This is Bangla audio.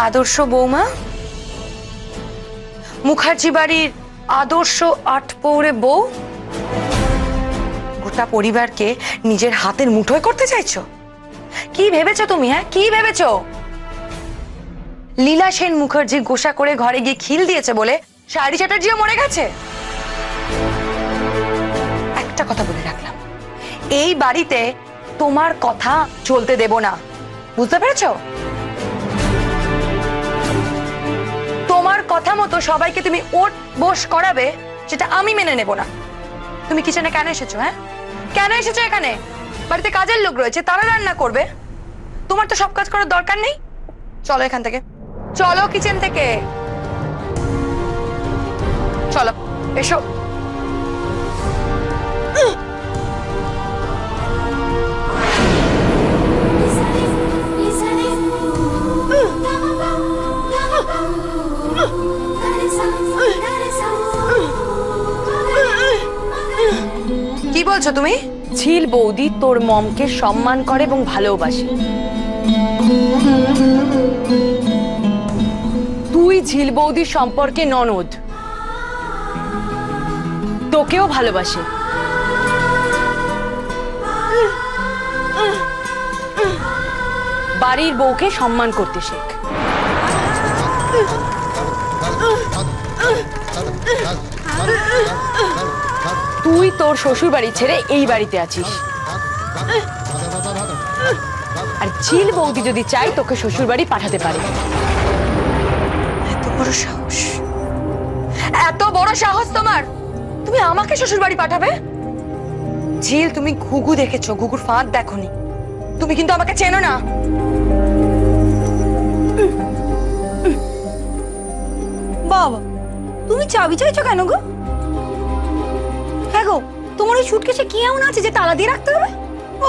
আদর্শ বৌমা, মুখার্জি বাড়ির আদর্শ আটপৌরে বউ, গোটা পরিবারকে নিজের হাতের মুঠোয় করতে চাইছো? কি ভেবেছো তুমি? হ্যাঁ, কি ভেবেছো? লীলা সেন মুখার্জি গোসা করে ঘরে গিয়ে খিল দিয়েছে বলে শাড়ি চ্যাটার্জিও মরে গেছে? একটা কথা বলে রাখলাম, এই বাড়িতে তোমার কথা চলতে দেব না, বুঝতে পেরেছো? তোমার কথা মতো সবাইকে তুমি ওঠ বস করাবে, সেটা আমি মেনে নেব না। তুমি কিচেনে কেন এসেছো? হ্যাঁ, কেন এসেছো এখানে? বাড়িতে কাজের লোক রয়েছে, তারা রান্না করবে, তোমার তো সব কাজ করার দরকার নেই। চলো এখান থেকে, চলো কিচেন থেকে, চলো, এসো। কি বলছো তুমি? ঝিল বৌদি তোর মমকে সম্মান করে এবং ভালোবাসে। তুই ঝিল বৌদির সম্পর্কে ননদ, তোকেও ভালোবাসে। বাড়ির বউকে সম্মান করতে শেখ। তুই তোর শ্বশুর বাড়ি ছেড়ে এই বাড়িতে আছিস, আর ঝিল বৌদি যদি চাই তোকে শ্বশুর বাড়ি পাঠাতে পারে। এত বড় সাহস, এত বড় সাহস তোমার! তুমি আমাকে শ্বশুর বাড়ি পাঠাবে? ঝিল, তুমি ঘুঘু দেখেছো, ঘুঘুর ফাঁদ দেখোনি। তুমি কিন্তু আমাকে চেনো না। বাবা, তুমি চাবি চাইছো কেন গো? হ্যাঁ গো, তোমার ওই সুটকেসে কি এমন আছে যে তালা দিয়ে রাখতে হবে? ও